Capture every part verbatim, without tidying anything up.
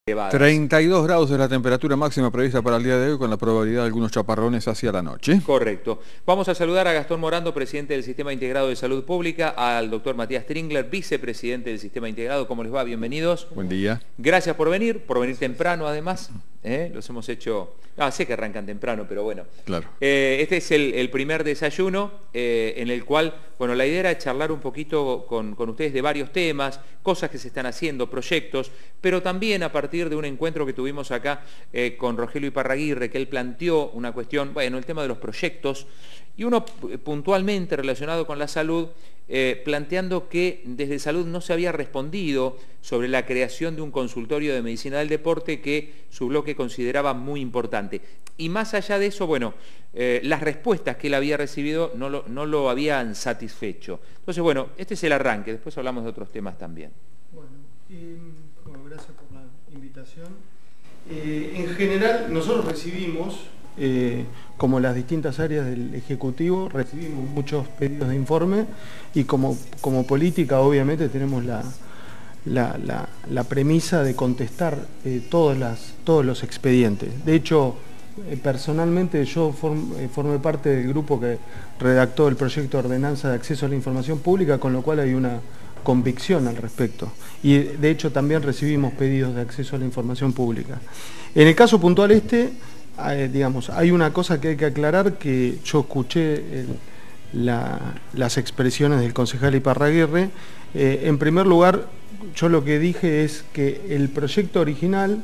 treinta y dos grados es la temperatura máxima prevista para el día de hoy, con la probabilidad de algunos chaparrones hacia la noche. Correcto. Vamos a saludar a Gastón Morando, presidente del Sistema Integrado de Salud Pública, al doctor Matías Tringler, vicepresidente del Sistema Integrado. ¿Cómo les va? Bienvenidos. Buen día. Gracias por venir, por venir temprano además. ¿Eh? Los hemos hecho... Ah, sé que arrancan temprano, pero bueno. Claro. Eh, este es el, el primer desayuno eh, en el cual, bueno, la idea era charlar un poquito con, con ustedes de varios temas, cosas que se están haciendo, proyectos, pero también a partir de un encuentro que tuvimos acá eh, con Rogelio Iparraguirre, que él planteó una cuestión, bueno, el tema de los proyectos, y uno puntualmente relacionado con la salud, eh, planteando que desde salud no se había respondido sobre la creación de un consultorio de medicina del deporte que su bloque consideraba muy importante. Y más allá de eso, bueno, eh, las respuestas que él había recibido no lo, no lo habían satisfecho. Entonces, bueno, este es el arranque, después hablamos de otros temas también. Bueno, y, bueno gracias por la invitación. Eh, en general, nosotros recibimos... Eh, como las distintas áreas del Ejecutivo, recibimos muchos pedidos de informe y como, como política obviamente tenemos la, la, la, la premisa de contestar eh, todas las, todos los expedientes. De hecho, eh, personalmente yo form, eh, formé parte del grupo que redactó el proyecto de ordenanza de acceso a la información pública, con lo cual hay una convicción al respecto. Y de hecho también recibimos pedidos de acceso a la información pública. En el caso puntual este, Eh, digamos, hay una cosa que hay que aclarar, que yo escuché el, la, las expresiones del concejal Iparraguirre. Eh, en primer lugar, yo lo que dije es que el proyecto original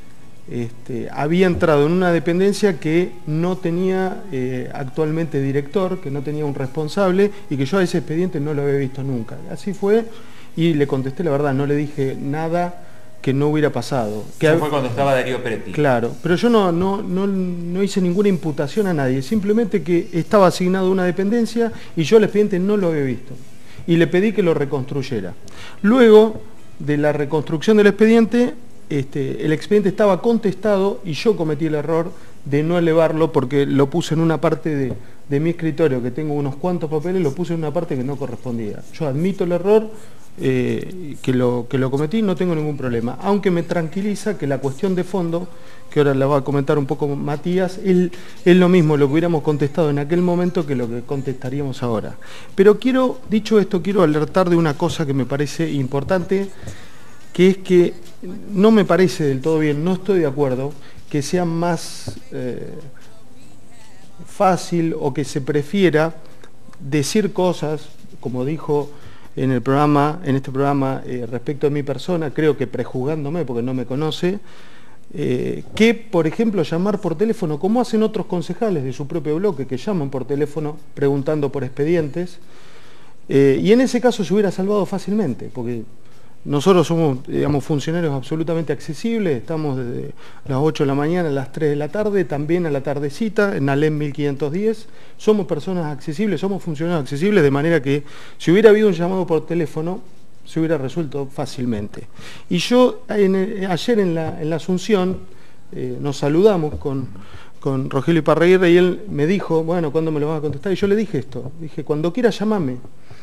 este, había entrado en una dependencia que no tenía eh, actualmente director, que no tenía un responsable y que yo a ese expediente no lo había visto nunca. Así fue y le contesté la verdad, no le dije nada que no hubiera pasado. Que Eso fue cuando estaba Darío Peretti. Claro, pero yo no, no, no, no hice ninguna imputación a nadie, simplemente que estaba asignado una dependencia y yo el expediente no lo había visto. Y le pedí que lo reconstruyera. Luego de la reconstrucción del expediente, este, el expediente estaba contestado y yo cometí el error de no elevarlo porque lo puse en una parte de, de mi escritorio, que tengo unos cuantos papeles, lo puse en una parte que no correspondía. Yo admito el error, Eh, que, lo, que lo cometí, no tengo ningún problema, aunque me tranquiliza que la cuestión de fondo, que ahora la va a comentar un poco Matías, él, es lo mismo lo que hubiéramos contestado en aquel momento que lo que contestaríamos ahora. Pero quiero, dicho esto, quiero alertar de una cosa que me parece importante, que es que no me parece del todo bien, no estoy de acuerdo, que sea más eh, fácil o que se prefiera decir cosas, como dijo en el programa, en este programa eh, respecto a mi persona, creo que prejuzgándome porque no me conoce, eh, que por ejemplo llamar por teléfono, como hacen otros concejales de su propio bloque, que llaman por teléfono preguntando por expedientes, eh, y en ese caso se hubiera salvado fácilmente, porque nosotros somos, digamos, funcionarios absolutamente accesibles, estamos desde las ocho de la mañana a las tres de la tarde, también a la tardecita, en ALEM mil quinientos diez, somos personas accesibles, somos funcionarios accesibles, de manera que si hubiera habido un llamado por teléfono, se hubiera resuelto fácilmente. Y yo, en, ayer en la, en la Asunción, eh, nos saludamos con, con Rogelio Iparraguirre y él me dijo, bueno, ¿cuándo me lo vas a contestar? Y yo le dije esto, dije, cuando quiera llamame.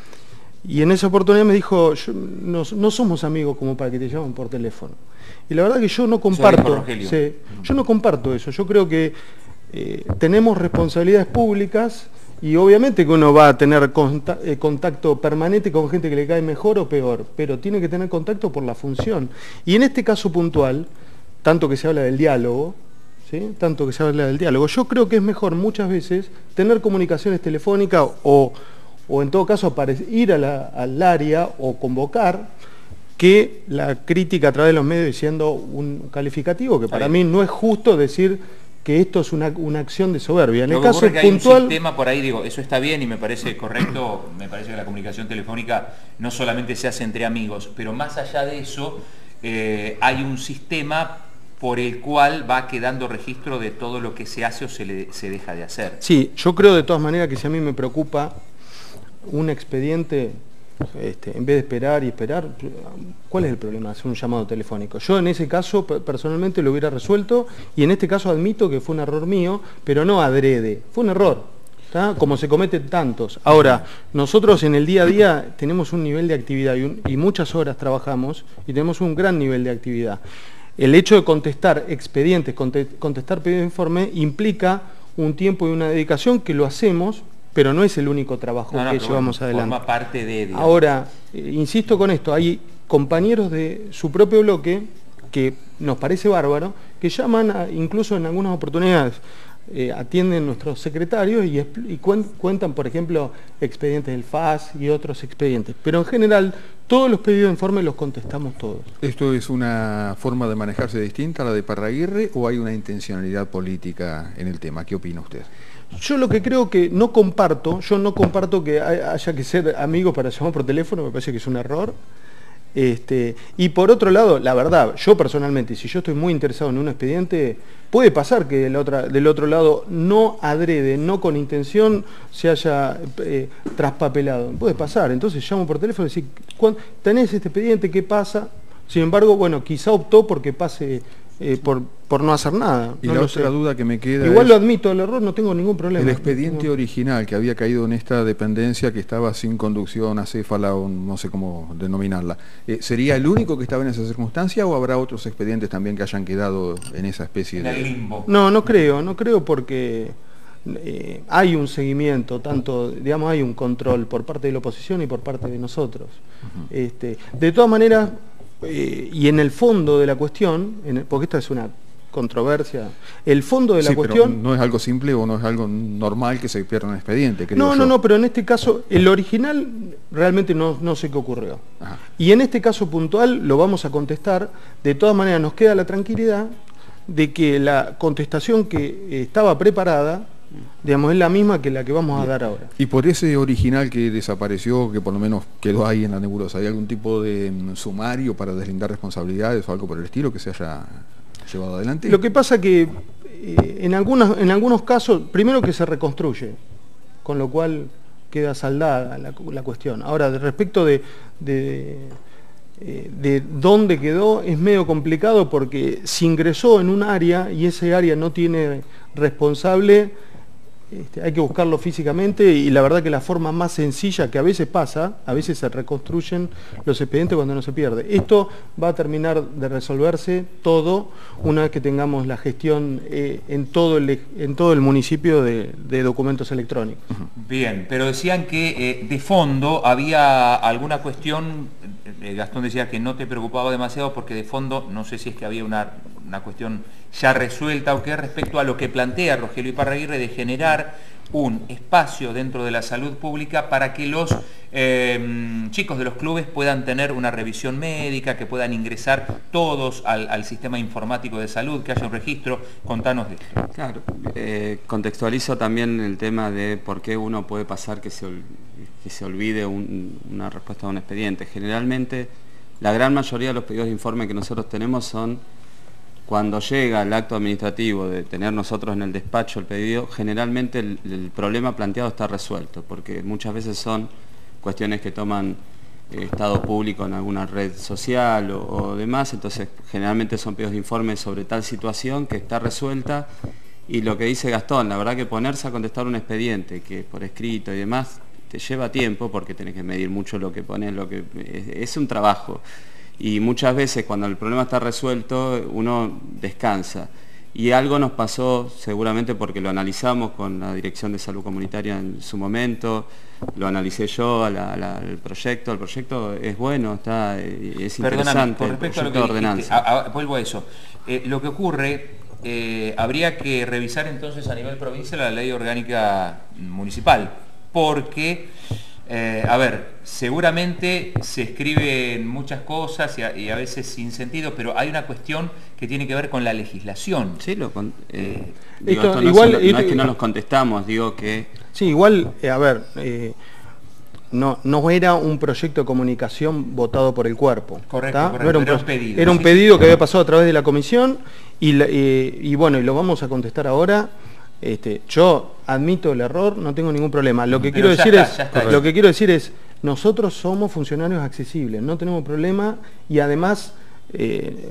Y en esa oportunidad me dijo, yo, no, no somos amigos como para que te llamen por teléfono. Y la verdad que yo no comparto, sí, yo no comparto eso. Yo creo que eh, tenemos responsabilidades públicas y obviamente que uno va a tener contacto permanente con gente que le cae mejor o peor, pero tiene que tener contacto por la función. Y en este caso puntual, tanto que se habla del diálogo, ¿sí? tanto que se habla del diálogo, yo creo que es mejor muchas veces tener comunicaciones telefónicas o... o en todo caso ir a la, al área o convocar, que la crítica a través de los medios diciendo un calificativo, que para mí no es justo decir que esto es una, una acción de soberbia. En el caso es que puntual... hay un sistema por ahí, digo, eso está bien y me parece correcto, me parece que la comunicación telefónica no solamente se hace entre amigos, pero más allá de eso, eh, hay un sistema por el cual va quedando registro de todo lo que se hace o se, le, se deja de hacer. Sí, yo creo de todas maneras que si a mí me preocupa un expediente, este, en vez de esperar y esperar, ¿cuál es el problema de hacer un llamado telefónico? Yo en ese caso personalmente lo hubiera resuelto y en este caso admito que fue un error mío, pero no adrede, fue un error, ¿tá? Como se cometen tantos. Ahora, nosotros en el día a día tenemos un nivel de actividad y, un, y muchas horas trabajamos y tenemos un gran nivel de actividad. el hecho de contestar expedientes, contestar pedido de informe, implica un tiempo y una dedicación que lo hacemos, pero no es el único trabajo no, no, que llevamos bueno, adelante. Forma parte de... Digamos. Ahora, eh, insisto con esto, hay compañeros de su propio bloque que nos parece bárbaro, que llaman, a, incluso en algunas oportunidades, eh, atienden nuestros secretarios y, y cuen, cuentan, por ejemplo, expedientes del F A S y otros expedientes. Pero en general, todos los pedidos de informe los contestamos todos. ¿Esto es una forma de manejarse distinta a la de Parraguirre o hay una intencionalidad política en el tema? ¿Qué opina usted? Yo lo que creo que no comparto, yo no comparto que haya que ser amigos para llamar por teléfono, me parece que es un error. Este, y por otro lado, la verdad, yo personalmente, si yo estoy muy interesado en un expediente, puede pasar que del, otra, del otro lado no adrede, no con intención, se haya eh, traspapelado. Puede pasar, entonces llamo por teléfono y decir, ¿tenés este expediente? ¿Qué pasa? Sin embargo, bueno, quizá optó porque pase eh, por, por no hacer nada. Y no la lo otra sé. duda que me queda Igual es, lo admito, el error, no tengo ningún problema. el expediente no. original que había caído en esta dependencia que estaba sin conducción acéfala o no sé cómo denominarla, eh, ¿sería el único que estaba en esa circunstancia o habrá otros expedientes también que hayan quedado en esa especie de... En el limbo. No, no creo, no creo porque eh, hay un seguimiento, tanto, digamos, hay un control por parte de la oposición y por parte de nosotros. Uh-huh. este, de todas maneras, eh, y en el fondo de la cuestión, en el, porque esta es una controversia, el fondo de la sí, cuestión... Pero no es algo simple o no es algo normal que se pierda un expediente, creo No, yo. no, no, pero en este caso, el original realmente no, no sé qué ocurrió. Ajá. Y en este caso puntual lo vamos a contestar, de todas maneras nos queda la tranquilidad de que la contestación que estaba preparada, digamos, es la misma que la que vamos a dar ahora. Y por ese original que desapareció, que por lo menos quedó ahí en la nebulosa, ¿hay algún tipo de um, sumario para deslindar responsabilidades o algo por el estilo que se haya llevado adelante? Lo que pasa que eh, en, algunos, en algunos casos, primero que se reconstruye, con lo cual queda saldada la, la cuestión. Ahora, de respecto de, de, eh, de dónde quedó, es medio complicado porque se ingresó en un área y ese área no tiene responsable. Este, hay que buscarlo físicamente y la verdad que la forma más sencilla que a veces pasa, a veces se reconstruyen los expedientes cuando no se pierde. Esto va a terminar de resolverse todo una vez que tengamos la gestión eh, en, todo el, en todo el municipio de, de documentos electrónicos. Bien, pero decían que eh, de fondo había alguna cuestión, eh, Gastón decía que no te preocupaba demasiado porque de fondo, no sé si es que había una, una cuestión ya resuelta o qué, respecto a lo que plantea Rogelio Iparraguirre de generar un espacio dentro de la salud pública para que los eh, chicos de los clubes puedan tener una revisión médica, que puedan ingresar todos al, al sistema informático de salud, que haya un registro. Contanos de esto. Claro, eh, contextualizo también el tema de por qué uno puede pasar que se, ol, que se olvide un, una respuesta a un expediente. Generalmente, la gran mayoría de los pedidos de informe que nosotros tenemos son cuando llega el acto administrativo de tener nosotros en el despacho el pedido, generalmente el, el problema planteado está resuelto, porque muchas veces son cuestiones que toman eh, estado público en alguna red social o, o demás, entonces generalmente son pedidos de informe sobre tal situación que está resuelta, y lo que dice Gastón, la verdad que ponerse a contestar un expediente que por escrito y demás te lleva tiempo, porque tenés que medir mucho lo que pones, lo que es, es un trabajo. Y muchas veces cuando el problema está resuelto uno descansa. Y algo nos pasó seguramente porque lo analizamos con la Dirección de Salud Comunitaria en su momento, lo analicé yo al proyecto, el proyecto es bueno, está, es Perdóname, interesante. por respecto a lo que dijiste, a, a, vuelvo a eso. Eh, lo que ocurre, eh, habría que revisar entonces a nivel provincial la ley orgánica municipal, porque... Eh, a ver, seguramente se escriben muchas cosas y a, y a veces sin sentido, pero hay una cuestión que tiene que ver con la legislación. Sí, lo, eh, eh, digo, esto, esto no, igual, solo, esto, no es que no los contestamos, digo que... Sí, igual, eh, a ver, eh, no, no era un proyecto de comunicación votado por el cuerpo. Correcto, correcto. No era un, era un pedido. Era un sí, pedido sí. que había pasado a través de la comisión y, la, eh, y bueno, y lo vamos a contestar ahora. Este, yo admito el error, no tengo ningún problema. Lo que, quiero decir, está, es, está, lo que quiero decir es, nosotros somos funcionarios accesibles, no tenemos problema y además eh,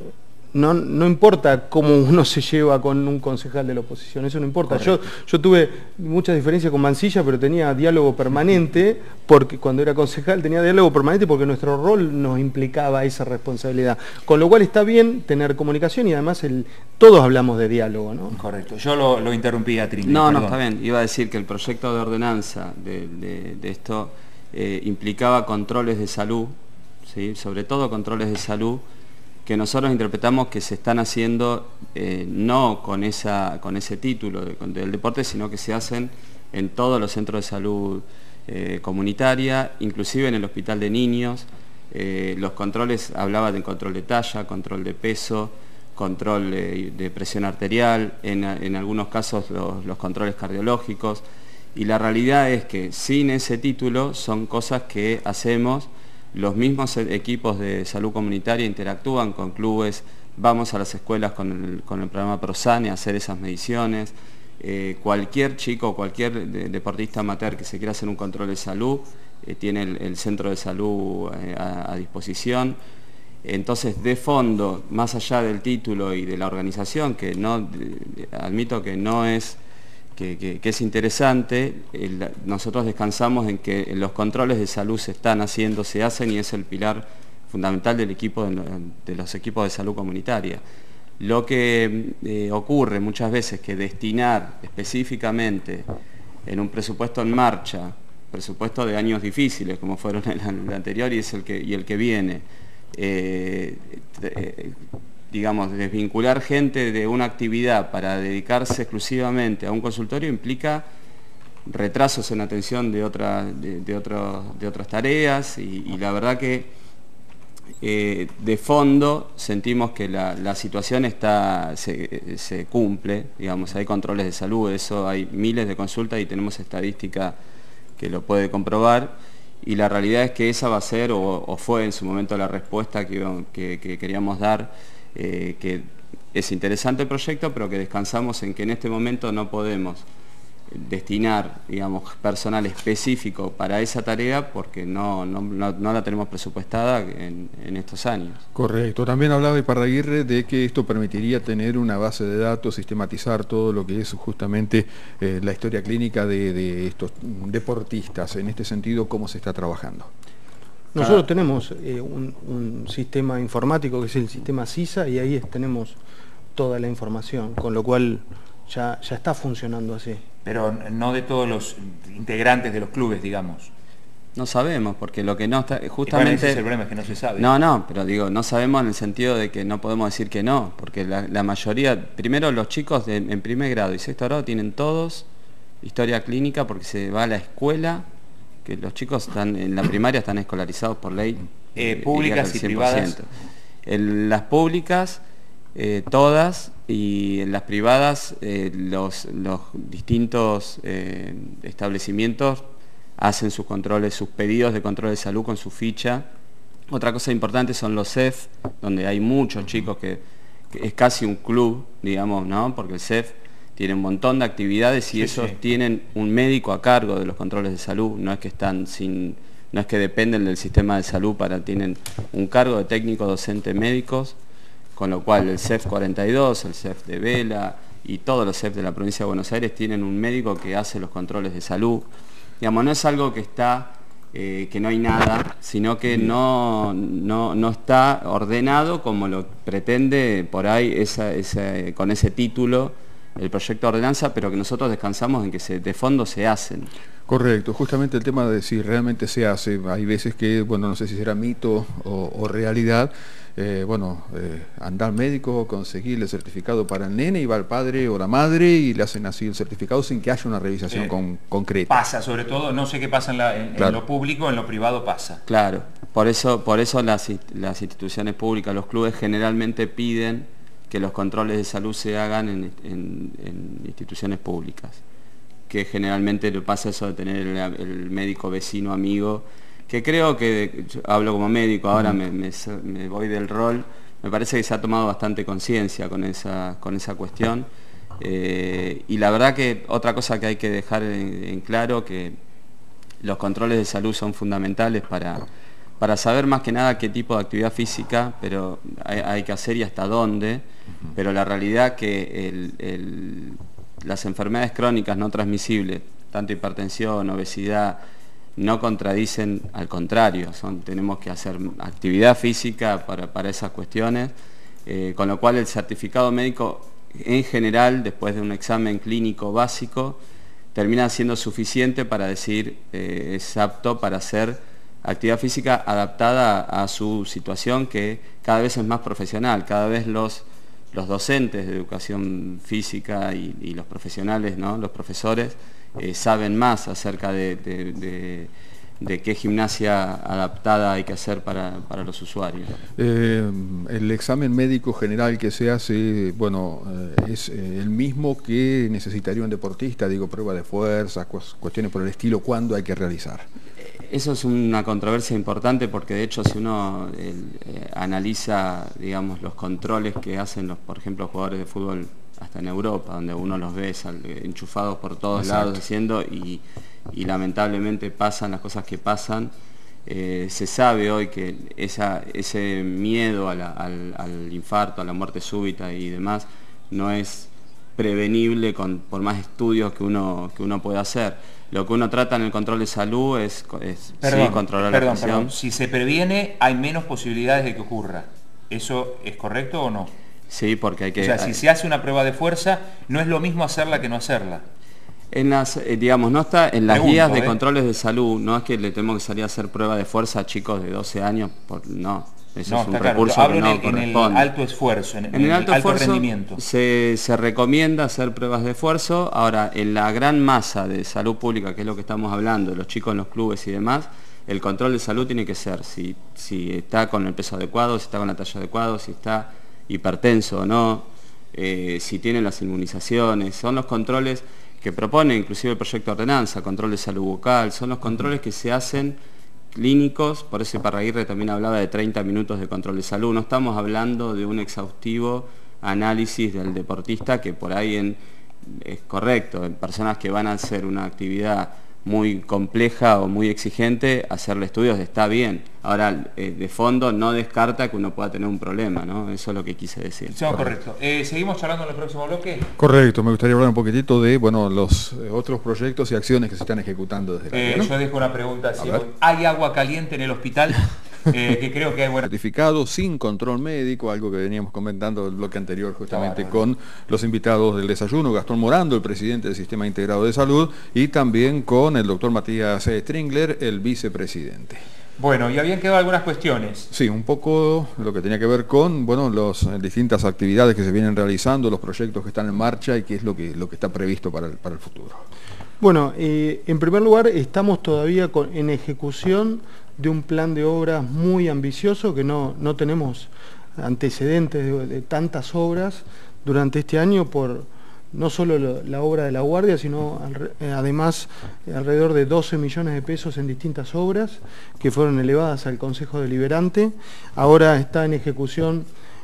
No, no importa cómo uno se lleva con un concejal de la oposición, eso no importa. Yo, yo tuve muchas diferencias con Mansilla, pero tenía diálogo permanente, porque cuando era concejal tenía diálogo permanente porque nuestro rol nos implicaba esa responsabilidad. Con lo cual está bien tener comunicación y además el, todos hablamos de diálogo, ¿no? Correcto. Yo lo, lo interrumpí a Trini. No, perdón. no, está bien. Iba a decir que el proyecto de ordenanza de, de, de esto eh, implicaba controles de salud, ¿sí? Sobre todo controles de salud, que nosotros interpretamos que se están haciendo eh, no con, esa, con ese título de, del deporte, sino que se hacen en todos los centros de salud eh, comunitaria, inclusive en el hospital de niños. Eh, los controles, hablaba de control de talla, control de peso, control de, de presión arterial, en, en algunos casos los, los controles cardiológicos, y la realidad es que sin ese título son cosas que hacemos. Los mismos equipos de salud comunitaria interactúan con clubes, vamos a las escuelas con el, con el programa ProSane a hacer esas mediciones. Eh, cualquier chico, cualquier de, deportista amateur que se quiera hacer un control de salud, eh, tiene el, el centro de salud eh, a, a disposición. Entonces, de fondo, más allá del título y de la organización, que no, de, admito que no es... Que, que, que es interesante, el, nosotros descansamos en que los controles de salud se están haciendo, se hacen y es el pilar fundamental del equipo de, de los equipos de salud comunitaria. Lo que eh, ocurre muchas veces que destinar específicamente en un presupuesto en marcha, presupuesto de años difíciles como fueron el, el anterior y, es el, que, y el que viene, eh, eh, digamos, desvincular gente de una actividad para dedicarse exclusivamente a un consultorio implica retrasos en atención de, otra, de, de, otro, de otras tareas y, y la verdad que eh, de fondo sentimos que la, la situación está, se, se cumple, digamos, hay controles de salud, eso hay miles de consultas y tenemos estadística que lo puede comprobar. Y la realidad es que esa va a ser, o, o fue en su momento la respuesta que, que, que queríamos dar, eh, que es interesante el proyecto, pero que descansamos en que en este momento no podemos destinar, digamos, personal específico para esa tarea porque no, no, no, no la tenemos presupuestada en, en estos años. Correcto. También hablaba Iparraguirre de que esto permitiría tener una base de datos, sistematizar todo lo que es justamente eh, la historia clínica de, de estos deportistas. En este sentido, ¿cómo se está trabajando? Nosotros tenemos eh, un, un sistema informático que es el sistema CISA y ahí tenemos toda la información, con lo cual ya, ya está funcionando así. Pero no de todos los integrantes de los clubes, digamos. No sabemos, porque lo que no está, justamente... Bueno, ese es el problema, es que no se sabe. No, no, pero digo, no sabemos en el sentido de que no podemos decir que no, porque la, la mayoría, primero los chicos de, en primer grado y sexto grado tienen todos historia clínica porque se va a la escuela, que los chicos están en la primaria están escolarizados por ley. Eh, públicas y privadas. En las públicas... Eh, todas, y en las privadas eh, los, los distintos eh, establecimientos hacen sus controles, sus pedidos de control de salud con su ficha. Otra cosa importante son los C E F, donde hay muchos chicos que, que es casi un club, digamos, ¿no? Porque el C E F tiene un montón de actividades y sí, esos sí. tienen un médico a cargo de los controles de salud, no es que están sin, no es que dependen del sistema de salud, para tienen un cargo de técnico docente médicos. Con lo cual el C E F cuarenta y dos, el C E F de Vela y todos los C E F de la provincia de Buenos Aires tienen un médico que hace los controles de salud. Digamos, no es algo que está, eh, que no hay nada, sino que no, no, no está ordenado como lo pretende por ahí esa, esa, con ese título el proyecto de ordenanza, pero que nosotros descansamos en que se, de fondo se hacen. Correcto, justamente el tema de si realmente se hace, hay veces que, bueno, no sé si será mito o, o realidad, eh, bueno, eh, anda al médico, conseguir el certificado para el nene y va el padre o la madre y le hacen así el certificado sin que haya una revisación eh, con, concreta. Pasa, sobre todo, no sé qué pasa en, la, en, claro. en lo público, en lo privado pasa. Claro, por eso, por eso las, las instituciones públicas, los clubes generalmente piden que los controles de salud se hagan en, en, en instituciones públicas, que generalmente le pasa eso de tener el, el médico vecino amigo, que creo que, yo hablo como médico, ahora me, me, me voy del rol, me parece que se ha tomado bastante conciencia con esa, con esa cuestión, eh, y la verdad que otra cosa que hay que dejar en, en claro, que los controles de salud son fundamentales para, para saber más que nada qué tipo de actividad física pero hay, hay que hacer y hasta dónde, uh-huh. Pero la realidad que el, el, las enfermedades crónicas no transmisibles, tanto hipertensión, obesidad, no contradicen, al contrario, son, tenemos que hacer actividad física para, para esas cuestiones, eh, con lo cual el certificado médico en general, después de un examen clínico básico, termina siendo suficiente para decir eh, es apto para hacer actividad física adaptada a, a su situación, que cada vez es más profesional, cada vez los, los docentes de educación física y, y los profesionales, ¿no? Los profesores, Eh, saben más acerca de, de, de, de qué gimnasia adaptada hay que hacer para, para los usuarios. Eh, el examen médico general que se hace, bueno, eh, es eh, el mismo que necesitaría un deportista, digo, prueba de fuerza, cuestiones por el estilo, ¿cuándo hay que realizar? Eso es una controversia importante porque de hecho si uno el, eh, analiza, digamos, los controles que hacen los, por ejemplo, jugadores de fútbol hasta en Europa, donde uno los ve sal, enchufados por todos Exacto. lados haciendo y, y lamentablemente pasan las cosas que pasan, eh, se sabe hoy que esa, ese miedo a la, al, al infarto, a la muerte súbita y demás, no es prevenible con, por más estudios que uno, que uno pueda hacer. Lo que uno trata en el control de salud es, es perdón, sí, controlar perdón, la presión. Perdón. Si se previene, hay menos posibilidades de que ocurra. ¿Eso es correcto o no? Sí, porque hay que... O sea, si se hace una prueba de fuerza, no es lo mismo hacerla que no hacerla. En las, eh, digamos, no está en las Pregunto, guías de ¿eh? controles de salud, no es que le tenemos que salir a hacer prueba de fuerza a chicos de doce años, por, no, eso no, es un está recurso claro. que no en el, corresponde. En el alto esfuerzo, en, en en el, el alto, alto esfuerzo rendimiento. Se, se recomienda hacer pruebas de esfuerzo. Ahora, en la gran masa de salud pública, que es lo que estamos hablando, los chicos en los clubes y demás, el control de salud tiene que ser si, si está con el peso adecuado, si está con la talla adecuada, si está hipertenso o no. Eh, si tienen las inmunizaciones, son los controles que propone inclusive el proyecto de ordenanza, control de salud bucal, son los controles que se hacen clínicos, por eso Iparraguirre también hablaba de treinta minutos de control de salud, no estamos hablando de un exhaustivo análisis del deportista que por ahí en, es correcto, en personas que van a hacer una actividad muy compleja o muy exigente, hacerle estudios está bien. Ahora, eh, de fondo no descarta que uno pueda tener un problema, ¿no? Eso es lo que quise decir. Sí, correcto. Eh, ¿Seguimos charlando en el próximo bloque? Correcto, me gustaría hablar un poquitito de, bueno, los eh, otros proyectos y acciones que se están ejecutando desde la eh, ¿no? Yo dejo una pregunta. Si ¿hay agua caliente en el hospital? Eh, que creo que hay buena... Certificado sin control médico, algo que veníamos comentando el bloque anterior justamente Claro, con los invitados del desayuno, Gastón Morando, el presidente del Sistema Integrado de Salud, y también con el doctor Matías Stringler, el vicepresidente. Bueno, y habían quedado algunas cuestiones. Sí, un poco lo que tenía que ver con, bueno, las distintas actividades que se vienen realizando, los proyectos que están en marcha y qué es lo que, lo que está previsto para el, para el futuro. Bueno, eh, en primer lugar, estamos todavía con, en ejecución de un plan de obras muy ambicioso, que no, no tenemos antecedentes de, de tantas obras durante este año, por no solo lo, la obra de La Guardia, sino al, eh, además alrededor de doce millones de pesos en distintas obras que fueron elevadas al Consejo Deliberante. Ahora está en ejecución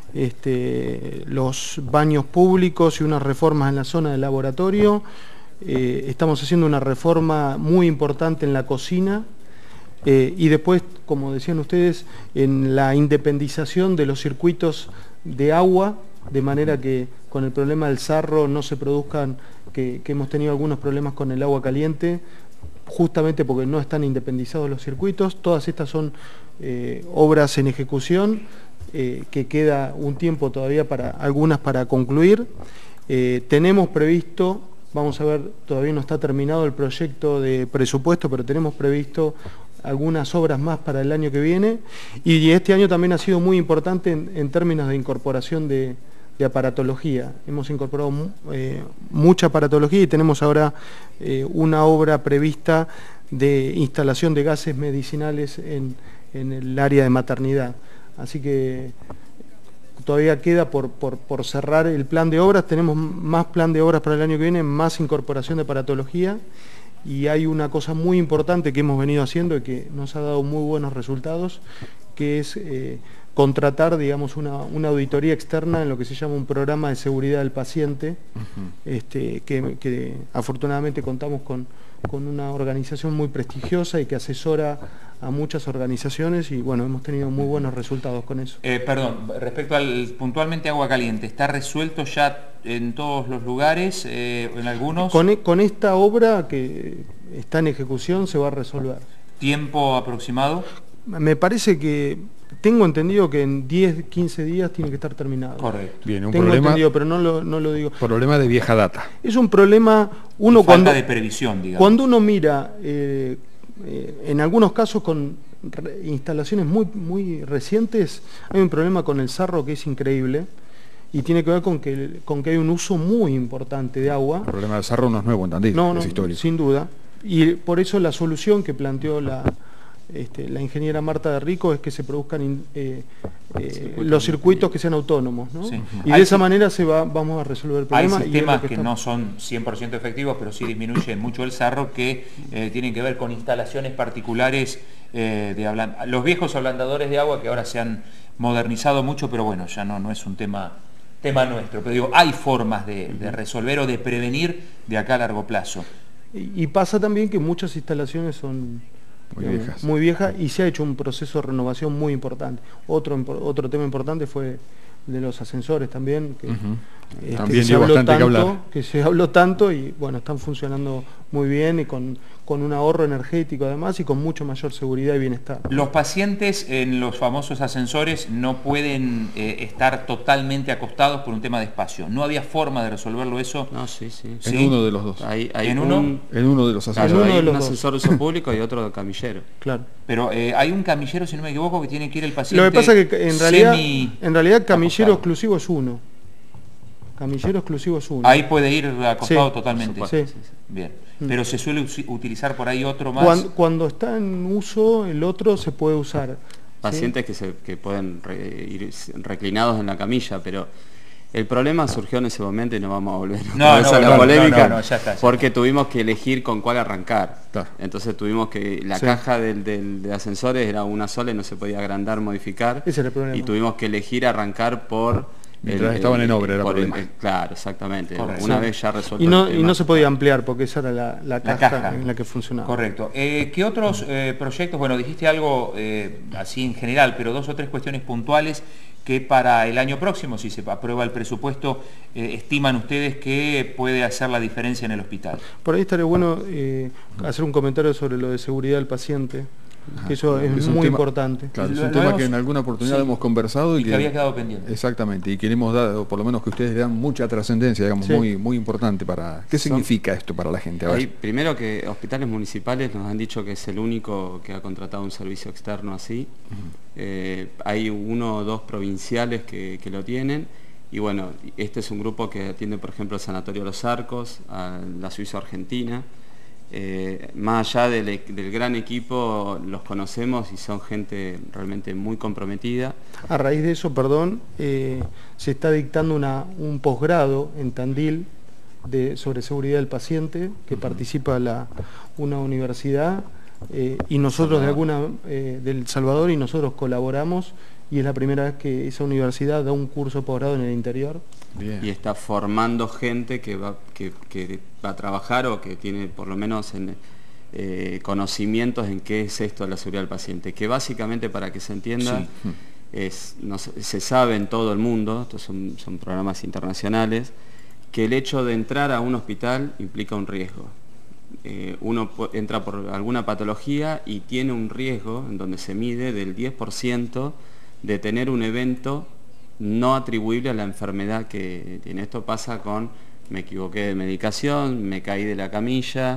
este, los baños públicos y unas reformas en la zona del laboratorio. Eh, estamos haciendo una reforma muy importante en la cocina. Eh, y después, como decían ustedes, en la independización de los circuitos de agua, de manera que con el problema del sarro no se produzcan, que, que hemos tenido algunos problemas con el agua caliente, justamente porque no están independizados los circuitos. Todas estas son eh, obras en ejecución, eh, que queda un tiempo todavía para algunas para concluir. Eh, tenemos previsto... Vamos a ver, todavía no está terminado el proyecto de presupuesto, pero tenemos previsto algunas obras más para el año que viene. Y este año también ha sido muy importante en, en términos de incorporación de, de aparatología. Hemos incorporado eh, mucha aparatología y tenemos ahora eh, una obra prevista de instalación de gases medicinales en, en el área de maternidad. Así que... todavía queda por, por, por cerrar el plan de obras, tenemos más plan de obras para el año que viene, más incorporación de aparatología, y hay una cosa muy importante que hemos venido haciendo y que nos ha dado muy buenos resultados, que es eh, contratar, digamos, una, una auditoría externa en lo que se llama un programa de seguridad del paciente, uh-huh. este, que, que afortunadamente contamos con, con una organización muy prestigiosa y que asesora a muchas organizaciones y bueno, hemos tenido muy buenos resultados con eso. Eh, perdón, respecto al puntualmente agua caliente, ¿está resuelto ya en todos los lugares, eh, en algunos? Con, con esta obra que está en ejecución se va a resolver. ¿Tiempo aproximado? Me parece que, tengo entendido que en diez, quince días tiene que estar terminado. Correcto. Bien, un tengo problema, entendido, pero no lo, no lo digo. Problema de vieja data. Es un problema, uno y cuando... falta de previsión, digamos. Cuando uno mira, eh, eh, en algunos casos con re, instalaciones muy, muy recientes, hay un problema con el sarro que es increíble y tiene que ver con que, con que hay un uso muy importante de agua. El problema del sarro no es nuevo en Tandil, no, no, es histórico. Sin duda. Y por eso la solución que planteó la... Este, la ingeniera Marta de Rico es que se produzcan eh, eh, circuitos los circuitos que sean autónomos, ¿no? Sí. Y de esa manera se va, vamos a resolver el problema. Hay sistemas que, que, que no son cien por ciento efectivos, pero sí disminuyen mucho el sarro, que eh, tienen que ver con instalaciones particulares eh, de abland... los viejos ablandadores de agua que ahora se han modernizado mucho, pero bueno, ya no, no es un tema, tema nuestro. Pero digo, hay formas de, de resolver o de prevenir de acá a largo plazo. Y, y pasa también que muchas instalaciones son... Muy viejas. Muy vieja y se ha hecho un proceso de renovación muy importante. Otro, otro tema importante fue de los ascensores también, que, uh-huh. este, también que, se habló bastante tanto, que, hablar. que se habló tanto y bueno, están funcionando muy bien y con, con un ahorro energético además y con mucho mayor seguridad y bienestar. Los pacientes en los famosos ascensores no pueden eh, estar totalmente acostados por un tema de espacio. ¿No había forma de resolverlo eso? No, sí, sí. En ¿Sí? uno de los dos. Hay, hay ¿En un, uno? En uno de los ascensores. Claro, uno hay de los un dos. ascensor de uso público y otro de camillero. Claro. Pero eh, hay un camillero, si no me equivoco, que tiene que ir el paciente. Lo que pasa es que en realidad, semi... en realidad camillero acostado. exclusivo es uno. Camillero exclusivo es uno. Ahí puede ir acostado sí, totalmente. Sí. Bien. Pero se suele utilizar por ahí otro más. Cuando, cuando está en uso, el otro se puede usar. Pacientes ¿sí? que, se, que pueden re, ir reclinados en la camilla, pero el problema surgió en ese momento y no vamos a volver no, a no, esa no, la no, polémica, no, no, ya está, ya porque está. tuvimos que elegir con cuál arrancar. Claro. Entonces tuvimos que, la sí. caja del, del, de ascensores era una sola y no se podía agrandar, modificar. Ese era el problema. Y tuvimos que elegir arrancar por... Mientras el, estaban el, en obra, era por problema. El, claro, exactamente. Correcto. Una sí. vez ya resuelto y no, el tema. y no se podía ampliar porque esa era la, la, La caja, caja en la que funcionaba. Correcto. Eh, ¿Qué otros eh, proyectos? Bueno, dijiste algo eh, así en general, pero dos o tres cuestiones puntuales que para el año próximo, si se aprueba el presupuesto, eh, estiman ustedes que puede hacer la diferencia en el hospital. Por ahí estaría bueno eh, hacer un comentario sobre lo de seguridad del paciente. Ajá, eso es, es muy tema, importante. Claro, es un lo tema hemos, que en alguna oportunidad sí, hemos conversado y, y que, que había quedado pendiente. Exactamente, y queremos dar, o por lo menos que ustedes le dan mucha trascendencia, digamos, sí. muy, muy importante para... ¿Qué significa Son, esto para la gente? A ver. Hay, primero que hospitales municipales nos han dicho que es el único que ha contratado un servicio externo así. Uh-huh. eh, hay uno o dos provinciales que, que lo tienen. Y bueno, este es un grupo que atiende, por ejemplo, al Sanatorio Los Arcos, a la Suiza Argentina. Eh, más allá del, del gran equipo, los conocemos y son gente realmente muy comprometida. A raíz de eso, perdón, eh, se está dictando una, un posgrado en Tandil de, sobre seguridad del paciente, que uh-huh. participa la, una universidad eh, y nosotros de alguna eh, del Salvador y nosotros colaboramos y es la primera vez que esa universidad da un curso de posgrado en el interior. Bien. Y está formando gente que va, que, que va a trabajar o que tiene por lo menos en, eh, conocimientos en qué es esto de la seguridad del paciente, que básicamente, para que se entienda, sí. es, no, se sabe en todo el mundo, estos son, son programas internacionales, que el hecho de entrar a un hospital implica un riesgo. Eh, uno entra por alguna patología y tiene un riesgo en donde se mide del diez por ciento de tener un evento no atribuible a la enfermedad que tiene. Esto pasa con, me equivoqué de medicación, me caí de la camilla,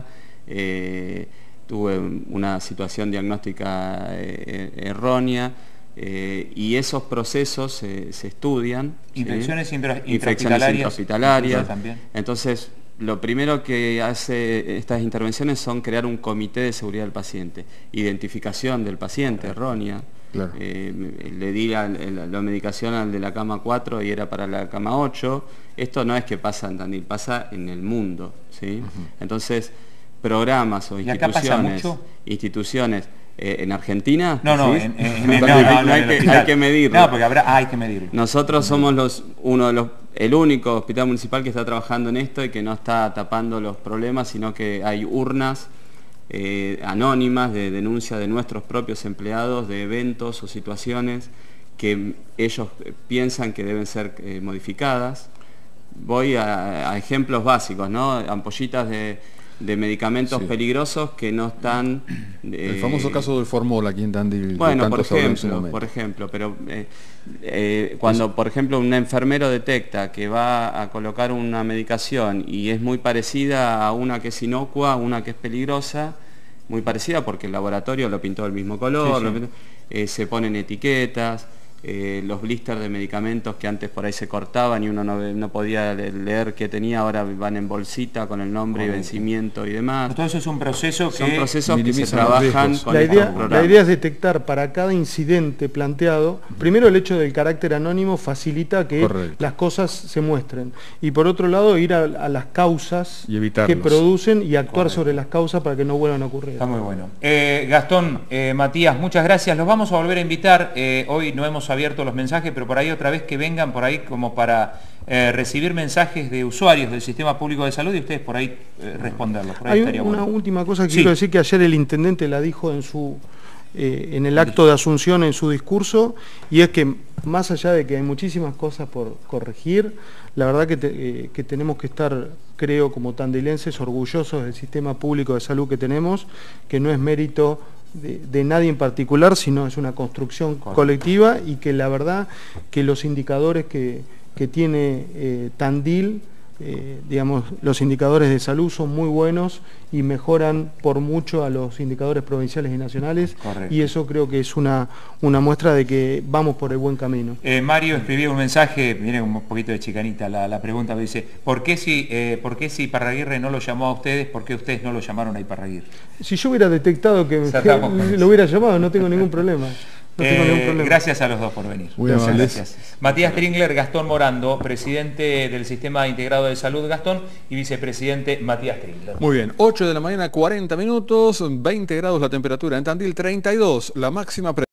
eh, tuve una situación diagnóstica eh, errónea, eh, y esos procesos se, se estudian. Infecciones, ¿sí? intra Infecciones intrahospitalarias. Entonces, lo primero que hace estas intervenciones son crear un comité de seguridad del paciente, identificación del paciente errónea. Claro. Eh, le di la, la, la medicación al de la cama cuatro y era para la cama ocho. Esto no es que pasa en Tandil, pasa en el mundo, ¿sí? Uh-huh. Entonces, programas o instituciones, instituciones Eh, ¿En Argentina? No, no, ¿sí? en, en, en, no, no, no, no, hay, en que, hay que medirlo. No, porque habrá, ah, hay que medirlo. Nosotros somos los, uno de los, el único hospital municipal que está trabajando en esto y que no está tapando los problemas, sino que hay urnas eh, anónimas de denuncia de nuestros propios empleados de eventos o situaciones que ellos piensan que deben ser eh, modificadas. Voy a, a ejemplos básicos, ¿no? Ampollitas de, de medicamentos sí. peligrosos que no están... Eh, el famoso caso del Formol aquí en Tandil. Bueno, por ejemplo, por ejemplo, pero eh, eh, cuando, Eso. por ejemplo, un enfermero detecta que va a colocar una medicación y es muy parecida a una que es inocua, a una que es peligrosa, muy parecida porque el laboratorio lo pintó del mismo color, sí, sí. Pintó, eh, se ponen etiquetas. Eh, los blisters de medicamentos que antes por ahí se cortaban y uno no, no podía leer qué tenía, ahora van en bolsita con el nombre Correcto. y vencimiento y demás. Todo eso es un proceso que... Son procesos que se trabajan con la idea, la idea es detectar para cada incidente planteado, primero el hecho del carácter anónimo facilita que Correcto. las cosas se muestren, y por otro lado ir a, a las causas que producen y actuar Correcto. sobre las causas para que no vuelvan a ocurrir. Está muy bueno. Eh, Gastón, eh, Matías, muchas gracias. Los vamos a volver a invitar. Eh, hoy no hemos abierto los mensajes, pero por ahí otra vez que vengan por ahí como para eh, recibir mensajes de usuarios del Sistema Público de Salud y ustedes por ahí eh, responderlos. Por ahí Hay una bueno. última cosa que sí. quiero decir, que ayer el intendente la dijo en su eh, en el acto de Asunción, en su discurso, y es que más allá de que hay muchísimas cosas por corregir, la verdad que, te, eh, que tenemos que estar, creo, como tandilenses, orgullosos del Sistema Público de Salud que tenemos, que no es mérito De, de nadie en particular, sino es una construcción Correcto. colectiva, y que la verdad que los indicadores que, que tiene eh, Tandil, eh, digamos, los indicadores de salud son muy buenos y mejoran por mucho a los indicadores provinciales y nacionales. Correcto. Y eso creo que es una, una muestra de que vamos por el buen camino. Eh, Mario escribió un mensaje, miren un poquito de chicanita la, la pregunta, me dice, ¿por qué, si, eh, ¿por qué si Iparraguirre no lo llamó a ustedes, por qué ustedes no lo llamaron a Iparraguirre? Si yo hubiera detectado que, que lo hubiera llamado, no tengo ningún problema. No tengo eh, ningún problema. Gracias a los dos por venir. Muy Muchas amables. gracias. Matías Tringler, Gastón Morando, presidente del Sistema Integrado de Salud, Gastón, y vicepresidente Matías Tringler. Muy bien, ocho de la mañana, cuarenta minutos, veinte grados la temperatura en Tandil, treinta y dos la máxima.